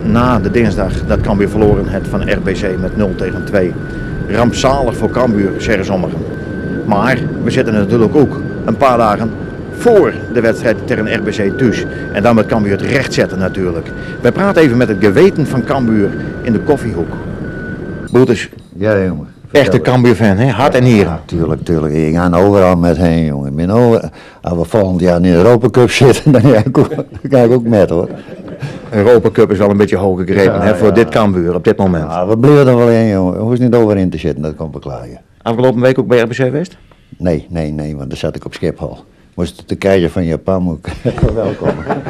na de dinsdag dat Cambuur verloren heeft van RBC met 0-2. Rampzalig voor Cambuur, zeggen sommigen. Maar we zitten natuurlijk ook een paar dagen voor de wedstrijd tegen RBC thuis. En dan moet Cambuur het recht zetten natuurlijk. Wij praten even met het geweten van Cambuur in de koffiehoek. Boetes. Ja, jongen. Echte Cambuur-fan, hè? Hart en nieren. Ja, tuurlijk. Ik ga overal met heen, jongen. Ik ben als we volgend jaar in de Europa Cup zitten, dan ga ik ook met, hoor. Europa Cup is wel een beetje hoog gegrepen, hè, voor dit Cambuur op dit moment. Ja, we blijven er wel in, jongen. We hoeven niet over in te zitten, dat komt beklagen. Afgelopen week ook bij RBC West? Nee, want daar zat ik op Schiphol. Moest de keizer van Japan moet welkom.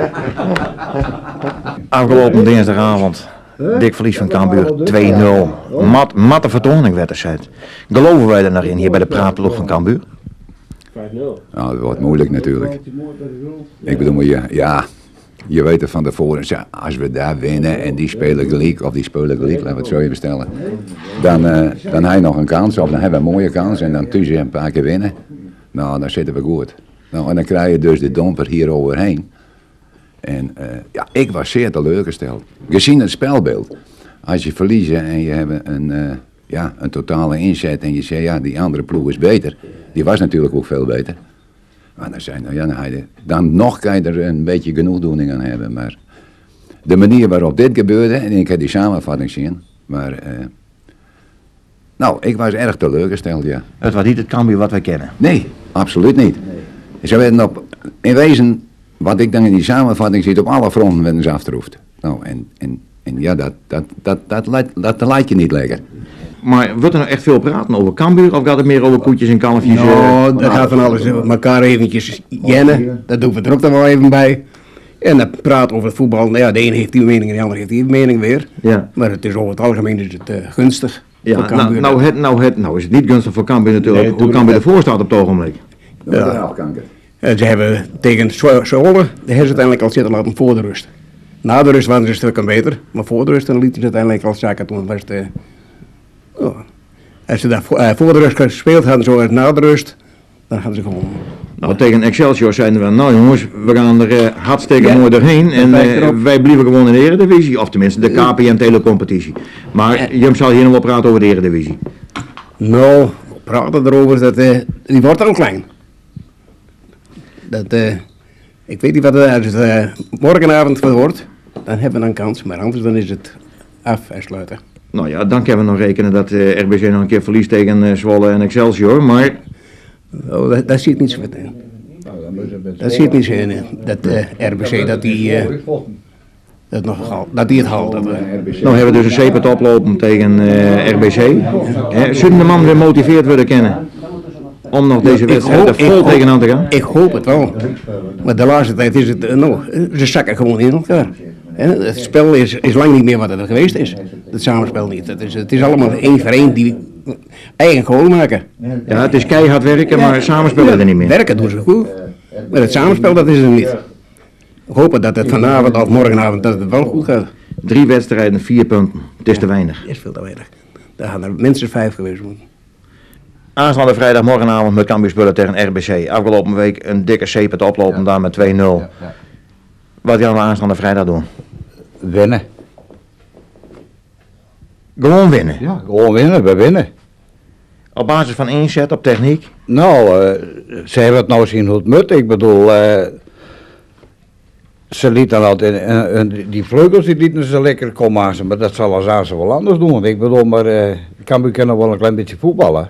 Afgelopen dinsdagavond. Dik verlies van Cambuur 2-0. Matte vertoning werd er gezegd. Geloven wij er nog in hier bij de praatploeg van Cambuur? 5-0. Nou, dat wordt moeilijk natuurlijk. Ik bedoel, je weet er van tevoren, als we daar winnen en die spelen gelijk, laten we het zo even stellen. Dan heb je nog een kans, of dan hebben we een mooie kans en dan tussen een paar keer winnen. Nou, dan zitten we goed. Nou, en dan krijg je dus de domper hier overheen. En ik was zeer teleurgesteld. Gezien het spelbeeld. Als je verliest en je hebt een totale inzet en je zegt, die andere ploeg is beter. Die was natuurlijk ook veel beter. Maar dan nog kan je er een beetje genoegdoening aan hebben. Maar de manier waarop dit gebeurde, en ik heb die samenvatting zien, maar ik was erg teleurgesteld, ja. Het was niet het Cambuur wat wij kennen. Nee, absoluut niet. Ze werden in wezen, wat ik dan in die samenvatting zie, op alle fronten werden ze afgetroefd. Nou, en ja, dat lijkt je niet lekker. Maar wordt er nou echt veel praten over Cambuur of gaat het meer over koetjes en kalfjes? Nou, dat gaat van alles. Elkaar eventjes jennen, dat doen we er ook dan wel even bij. En dan praten over het voetbal. Nou ja, de ene heeft die mening en de andere heeft die mening weer. Ja. Maar het is over het algemeen is het gunstig. Ja, nou is het niet gunstig voor Cambuur natuurlijk. Nee, hoe Cambuur ervoor staat op het ogenblik. Ja. Ze hebben tegen Zwolle, de hebben ze uiteindelijk al zitten laten voor de rust. Na de rust waren ze een stuk beter, maar voor de rust dan lieten ze uiteindelijk al zaken toen was het... Als ze daar voor de rust gespeeld hadden, zoals na de rust, dan hadden ze gewonnen. Nou, tegen Excelsior zeiden we, nou jongens, we gaan er hartstikke mooi doorheen en wij blijven gewoon in de Eredivisie, of tenminste de KPN telecompetitie. Maar je zal hier nog wel praten over de Eredivisie. Nou, we praten erover, die wordt al klein. Ik weet niet wat het als het morgenavond wordt, dan hebben we een kans, maar anders dan is het afsluiten. Nou ja, dan kunnen we nog rekenen dat RBC nog een keer verliest tegen Zwolle en Excelsior, maar... Oh, dat zie ik niet zo in. Dat zie ik niet zo in, dat RBC dat die het haalt. Nou hebben we dus een zeepert oplopen tegen RBC. Zullen de man weer motiveerd worden kennen om nog deze wedstrijd vol tegenaan te gaan? Ik hoop het wel. Maar de laatste tijd is het, ze zakken gewoon in elkaar. Het spel is lang niet meer wat het er geweest is. Het samenspel niet. Het is allemaal één voor één die eigen goal maken. Ja, het is keihard werken, maar samenspelen er niet meer. Werken doen ze goed. Maar het samenspel dat is er niet. Ik hoop dat het vanavond of morgenavond dat het wel goed gaat. 3 wedstrijden, 4 punten. Het is te weinig. Het is veel te weinig. Daar gaan er minstens 5 geweest worden. Aanstaande vrijdag morgenavond met Cambuur spelen tegen RBC. Afgelopen week een dikke zeepert oplopen daar met 2-0. Wat gaan we aanstaande vrijdag doen? Winnen. Gewoon winnen? Ja, gewoon winnen. We winnen. Op basis van inzet, op techniek? Nou, ze hebben het nou zien hoe het moet. Ik bedoel, ze lieten altijd, die vleugels die lieten ze lekker komen, maar dat zal als aan ze wel anders doen. Ik bedoel, maar Cambuur kan nog wel een klein beetje voetballen.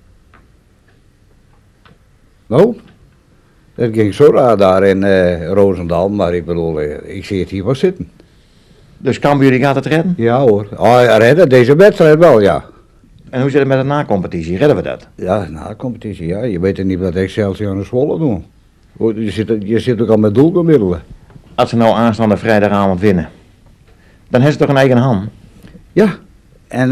Nou, dat ging zo raar daar in Roosendaal, maar ik bedoel, ik zie het hier wel zitten. Dus Cambuur die gaat het redden? Ja hoor, redden deze wedstrijd wel, ja. En hoe zit het met de na-competitie? Redden we dat? Ja, na-competitie, ja. Je weet niet wat Excelsior en Zwolle doen. Je zit ook al met doelbemiddelen. Als ze nou aanstaande vrijdagavond winnen, dan hebben ze toch een eigen hand? Ja, en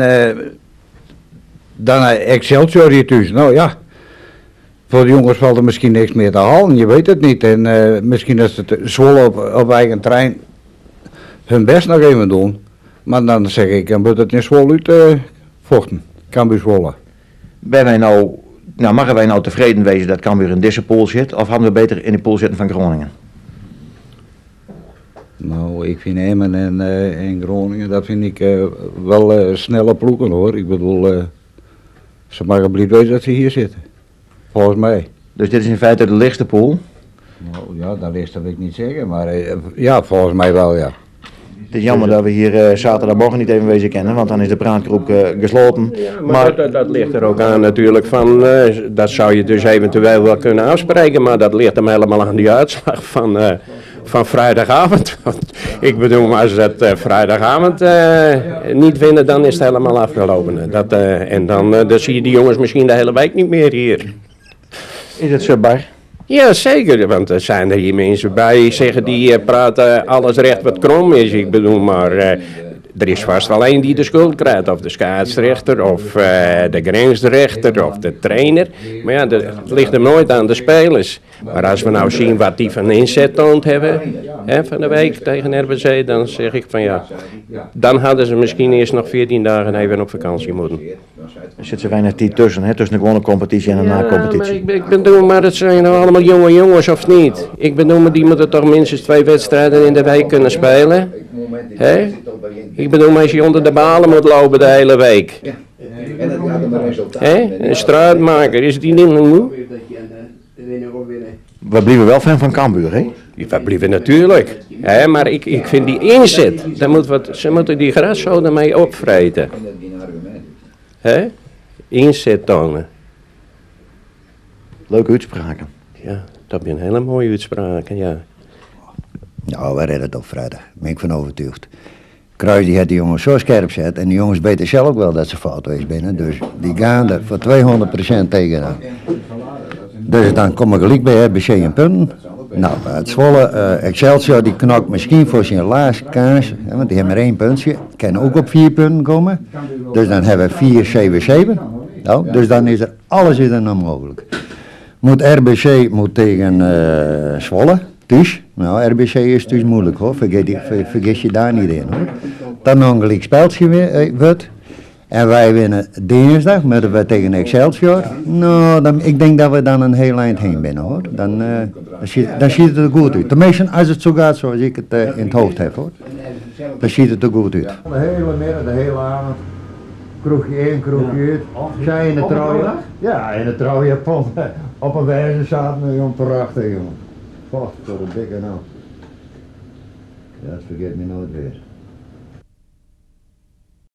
dan Excelsior hier thuis, nou ja. Voor de jongens valt er misschien niks meer te halen, je weet het niet. En misschien als het Zwolle op eigen trein hun best nog even doen. Maar dan zeg ik, dan wordt het in Zwolle uit vochten. Cambuur Zwolle. Mogen wij nou tevreden wezen dat Cambuur in deze pool zit? Of hadden we beter in de pool zitten van Groningen? Nou, ik vind Emmen en Groningen, dat vind ik wel snelle ploegen hoor. Ik bedoel, ze mogen blij wezen dat ze hier zitten. Volgens mij. Dus dit is in feite de lichtste pool? Nou ja, dat is dat wil ik niet zeggen, maar ja, volgens mij wel ja. Het is jammer dat we hier zaterdagmorgen niet even wezen kennen, want dan is de praatkroeg gesloten. Ja, maar dat ligt er ook aan natuurlijk van, dat zou je dus eventueel wel kunnen afspreken, maar dat ligt hem helemaal aan die uitslag van vrijdagavond. Want ik bedoel, als ze het vrijdagavond niet winnen, dan is het helemaal afgelopen. En dan zie je die jongens misschien de hele week niet meer hier. Is het zo, Bar? Ja, zeker, want er zijn er hier mensen bij zeggen die praten alles recht wat krom is. Ik bedoel, maar er is vast wel één die de schuld krijgt, of de scheidsrechter, of de grensrechter, of de trainer. Maar ja, dat ligt hem nooit aan de spelers. Maar als we nou zien wat die van inzet toont hebben, van de week tegen RBC, dan zeg ik van ja, dan hadden ze misschien eerst nog 14 dagen even op vakantie moeten. Er zit zo weinig tijd tussen, hè, tussen de gewone competitie en de na-competitie. Maar ik bedoel, maar het zijn nou allemaal jonge jongens of niet? Ik bedoel, maar die moeten toch minstens 2 wedstrijden in de week kunnen spelen? Hè? Ik bedoel, maar als je onder de balen moet lopen de hele week. Hè? Een straatmaker, is die niet moe? We blijven wel fan van Cambuur, hè? We blijven natuurlijk. Hè? Maar ik vind die inzet, ze moeten die graszoden ermee opvreten. Hè? Inzet tonen. Leuke uitspraken. Ja, dat is een hele mooie uitspraak, ja. Nou, we redden het op vrijdag. Daar ben ik van overtuigd. Kruis die had die jongens zo scherp zet en die jongens weten zelf ook wel dat ze fout geweest binnen. Dus die gaan er voor 200% tegenaan. Dus dan kom ik gelijk bij RBC in punten. Nou, het Zwolle, Excelsior die knokt misschien voor zijn laatste kaars, hè, want die hebben maar 1 puntje. Kan ook op 4 punten komen. Dus dan hebben we 4-7-7. Nou, dus dan is er alles nog mogelijk. RBC moet tegen Zwolle, thuis. Nou, RBC is dus moeilijk hoor, vergis je daar niet in hoor. Dan nog een gelijk speltje weer, en wij winnen dinsdag met tegen Excelsior. Nou, ik denk dat we dan een heel eind heen binnen hoor. Dan ziet het er goed uit. Tenminste, als het zo gaat zoals ik het in het hoofd heb hoor. Dan ziet het er goed uit. De hele middag, de hele avond. Kroegje in, kroegje uit. Zij in de trouwen. Ja, in de trouwjapon. Op een wijze zaten we jongen, prachtig jongen. Wat voor een dikke nou. Ja, dat vergeet me nooit weer.